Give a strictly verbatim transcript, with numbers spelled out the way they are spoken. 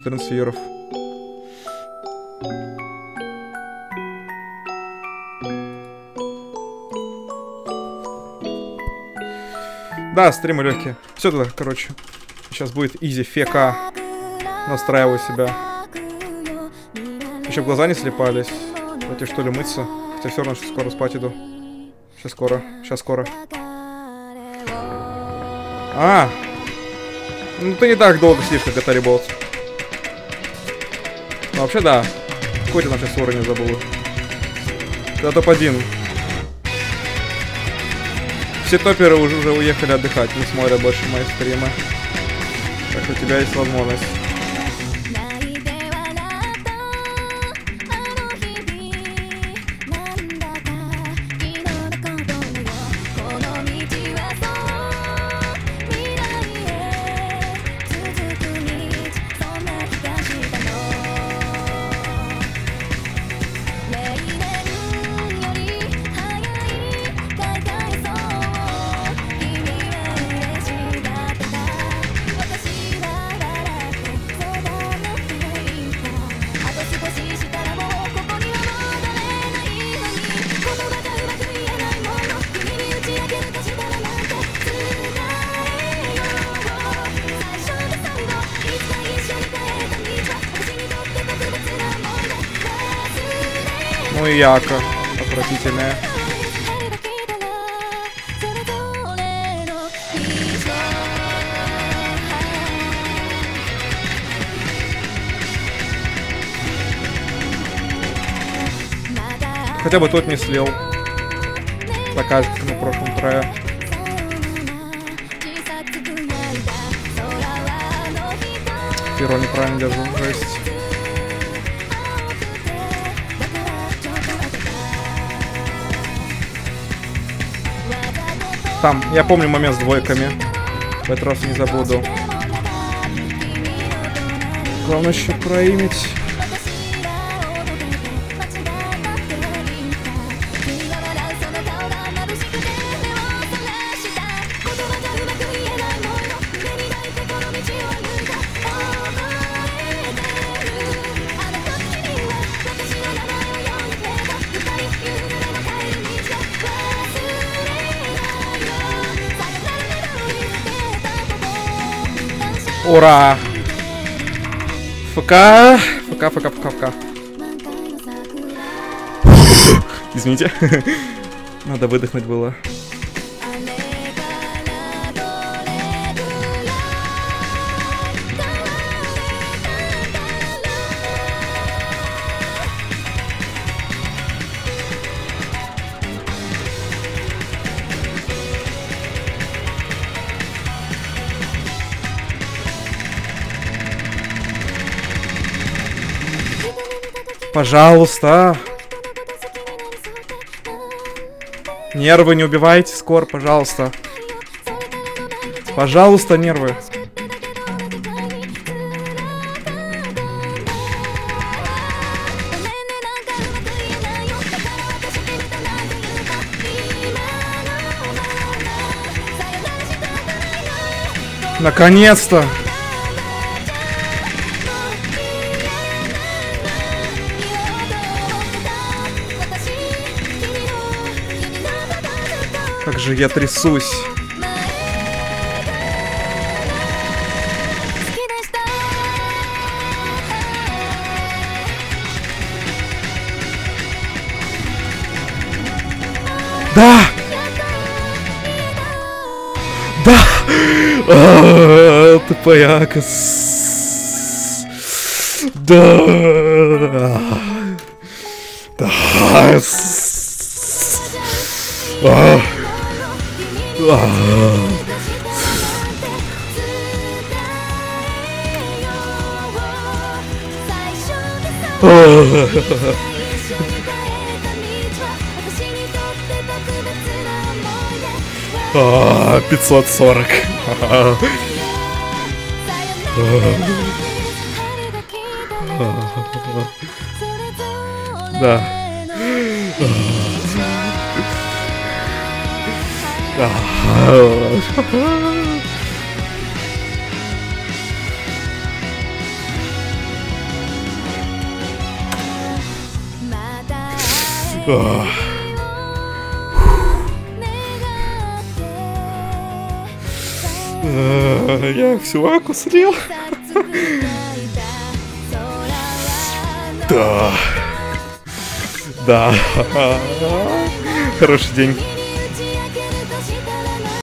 трансферов. Да, стримы легкие. Все тогда, короче. Сейчас будет изи фека. Настраиваю себя. Еще глаза не слепались. Пойти что ли мыться. Хотя все равно что скоро спать иду. Сейчас скоро. Сейчас скоро. А, ну ты не так долго сидишь, как Atari Bolt. Ну вообще да. Какой ты там сейчас уровень, забыл. Да топ один. Все топеры уже, уже уехали отдыхать, не смотрят больше мои стримы. Так что у тебя есть возможность. Ну и яка отвратительная. Хотя бы тот не слил. Такая же, как на прошлом трое. Перо неправильно держу, жесть. Там, я помню момент с двойками. В этот раз не забуду. Главное еще проимить. Ура! ФК! ФК, ФК, ФК, ФК. Извините. Надо выдохнуть было. Пожалуйста. Нервы не убивайте, скоро, пожалуйста. Пожалуйста, нервы. Наконец-то. Как же я трясусь. Да! Да! А, тупояка. Да! Да! А! А, пятьсот сорок. Да. Ах. А, я всю аку слил. Да. Да. Хороший день.